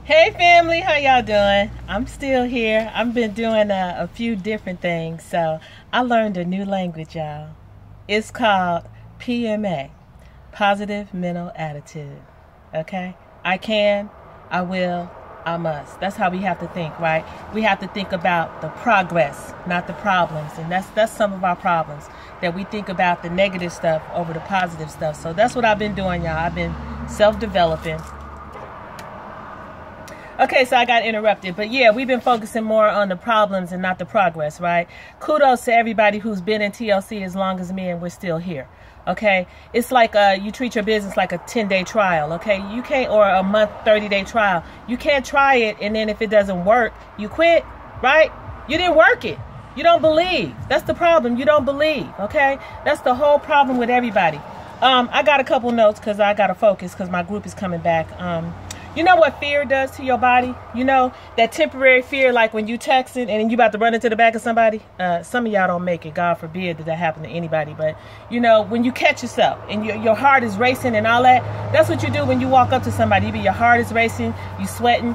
Hey family, how y'all doing? I'm still here. I've been doing a few different things, so I learned a new language, y'all. It's called PMA, Positive Mental Attitude. Okay? I can, I will, I must. That's how we have to think, right? We have to think about the progress, not the problems, and that's some of our problems, that we think about the negative stuff over the positive stuff. So that's what I've been doing, y'all. I've been self-developing. Okay, so I got interrupted, but yeah, we've been focusing more on the problems and not the progress, right? Kudos to everybody who's been in TLC as long as me and we're still here, okay? It's like you treat your business like a 10-day trial, okay? You can't, or a month, 30-day trial. You can't try it, and then if it doesn't work, you quit, right? You didn't work it. You don't believe. That's the problem. You don't believe, okay? That's the whole problem with everybody. I got a couple notes because I got to focus because my group is coming back. You know what fear does to your body? You know, that temporary fear, like when you texting and you about to run into the back of somebody. Some of y'all don't make it. God forbid that that happen to anybody. But, you know, when you catch yourself and your heart is racing and all that, that's what you do when you walk up to somebody. Your heart is racing, you sweating,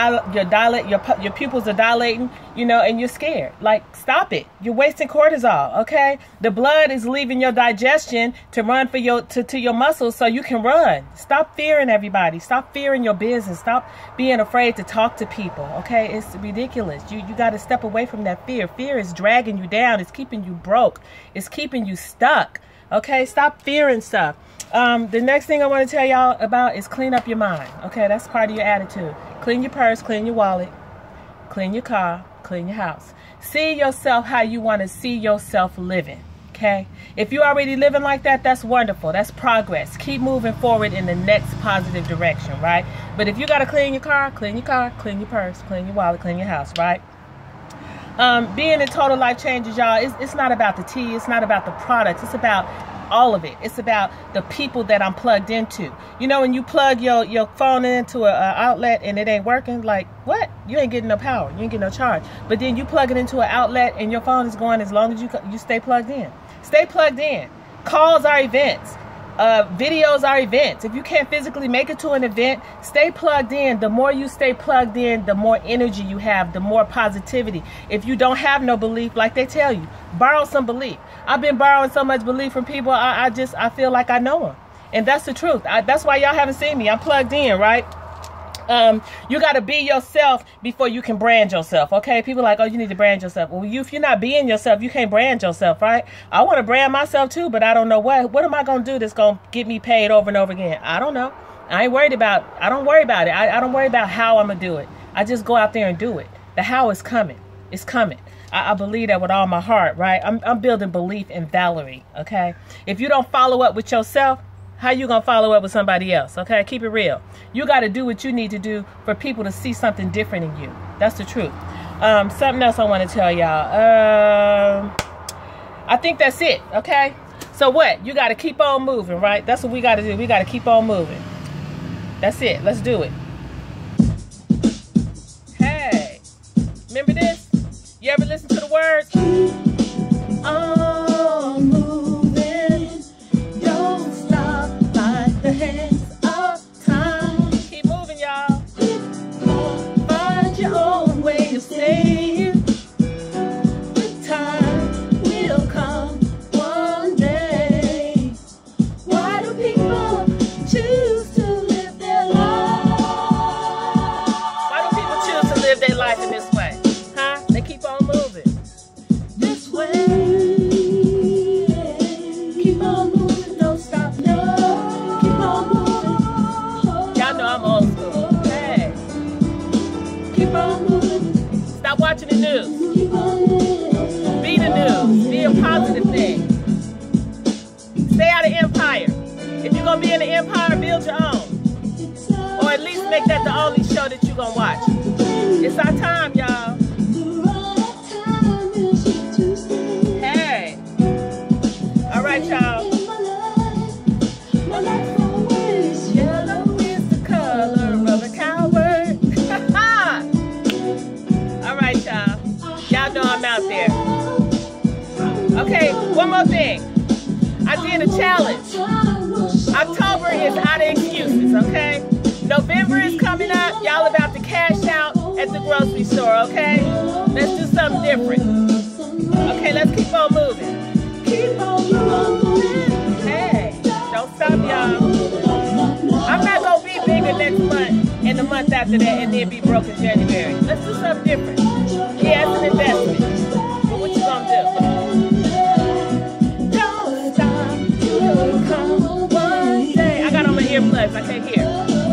your pupils are dilating, you know, and you're scared. Like, stop it. You're wasting cortisol, okay? The blood is leaving your digestion to run for to your muscles so you can run. Stop fearing everybody. Stop fearing your business. Stop being afraid to talk to people, okay? It's ridiculous. You got to step away from that fear. Fear is dragging you down. It's keeping you broke. It's keeping you stuck, okay? Stop fearing stuff. The next thing I want to tell y'all about is clean up your mind, okay? That's part of your attitude. Clean your purse, clean your wallet, clean your car, clean your house. See yourself how you want to see yourself living, okay? If you're already living like that, that's wonderful. That's progress. Keep moving forward in the next positive direction, right? But if you got to clean your car, clean your purse, clean your wallet, clean your house, right? Being in total life changes, y'all. It's not about the tea. It's not about the products. It's about all of it. It's about the people that I'm plugged into. You know, when you plug your phone into an outlet and it ain't working, like, what? You ain't getting no power. You ain't getting no charge. But then you plug it into an outlet and your phone is going as long as you stay plugged in. Stay plugged in. Calls are events. Videos are events. If you can't physically make it to an event, stay plugged in. The more you stay plugged in, the more energy you have, the more positivity. If you don't have no belief, like they tell you, borrow some belief. I've been borrowing so much belief from people, I feel like I know them. And that's the truth. That's why y'all haven't seen me. I'm plugged in, right? You got to be yourself before you can brand yourself, okay? People are like, oh, you need to brand yourself. Well, if you're not being yourself, you can't brand yourself, right? I want to brand myself too, but I don't know what. What am I going to do that's going to get me paid over and over again? I don't know. I don't worry about it. I don't worry about how I'm going to do it. I just go out there and do it. The how is coming. It's coming. I believe that with all my heart, right? I'm building belief in Valerie, okay? If you don't follow up with yourself, how you going to follow up with somebody else, okay? Keep it real. You got to do what you need to do for people to see something different in you. That's the truth. Something else I want to tell y'all. I think that's it, okay? So what? You got to keep on moving, right? That's what we got to do. We got to keep on moving. That's it. Let's do it. Hey, remember this? You ever listen to the words? On moving, don't stop like the hands of time. Keep moving, y'all. Find your own way of saying the time will come one day. Why do people choose to live their life? Why do people choose to live their life in this way? Huh? They keep on moving. This way. Keep on moving, don't stop, no. Keep on moving. Y'all know I'm old school. Hey, Keep on moving. stop watching the news. Keep on moving. Be the news. Be a positive thing. Stay out of empire. If you're going to be in the empire, build your own. Or at least make that the only show that you're going to watch. It's our time, y'all. Hey. All right, y'all. Yellow is the color of a coward. All right, y'all. Y'all know I'm out there. Okay, one more thing. I did a challenge. October is out of excuses, okay? November is coming up. Y'all about to at the grocery store, okay? Let's do something different. Okay, let's keep on moving. Keep on moving. Hey, don't stop, y'all. I'm not going to be bigger next month and the month after that and then be broke in January. Let's do something different. Yeah, it's an investment. But what you going to do? Don't stop. You'll come one day. I got on my earplugs. I can't hear.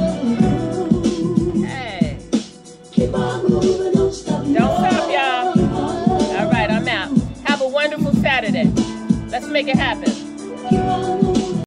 Hey. Keep on moving. Don't stop. Don't stop, y'all. All right, I'm out. Have a wonderful Saturday. Let's make it happen.